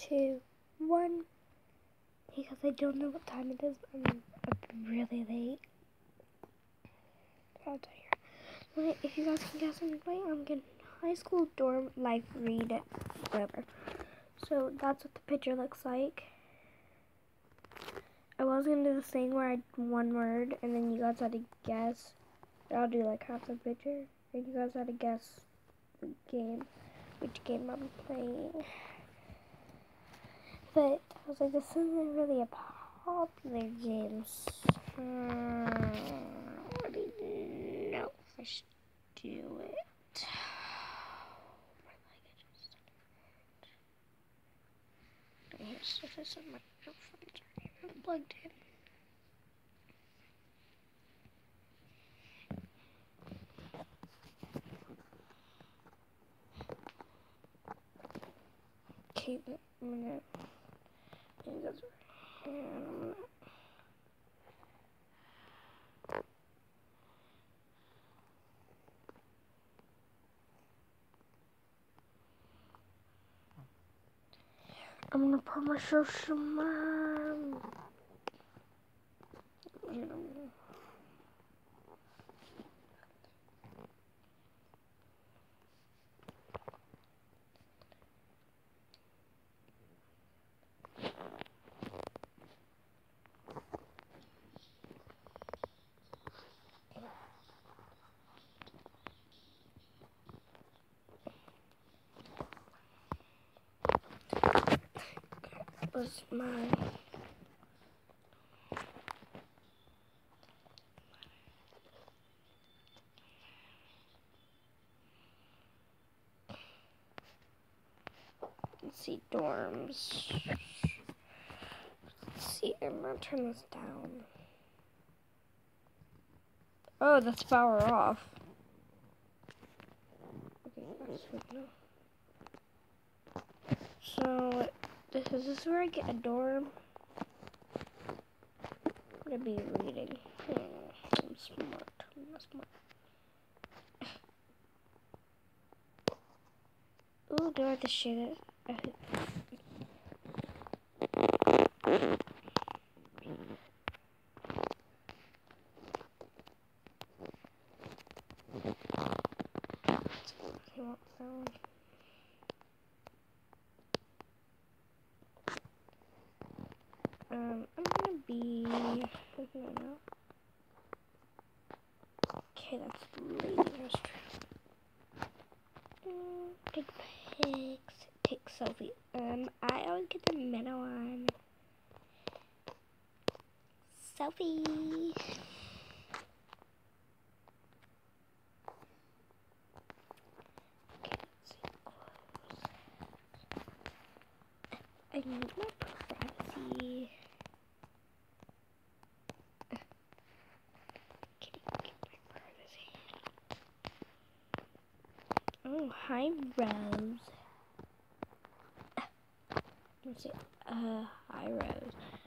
2, 1. Because I don't know what time it is, but I'm up really late. I'll tell you. Wait, if you guys can guess, I'm getting high school dorm life read it, whatever. So that's what the picture looks like. I was gonna do this thing where I did one word and then you guys had to guess. I'll do like half the picture and you guys had to guess which game I'm playing. But I was like, this isn't really a popular game. So I already know if I should do it. Here's this on my earphones are plugged in. Okay, I'm gonna. I'm gonna put my social man. Was my let's see dorms. Let's see, I'm gonna turn this down. Oh, that's power off. Okay, that's good now. So is this where I get a dorm? I'm gonna be reading. I'm smart. I'm not smart. Ooh, do I have to share it? I'm gonna be. Okay, that's lady restroom. Take pics. Take selfie. I always get the middle one. Selfie. I need my privacy. Oh, hi, Rose. Let's see. Hi, Rose.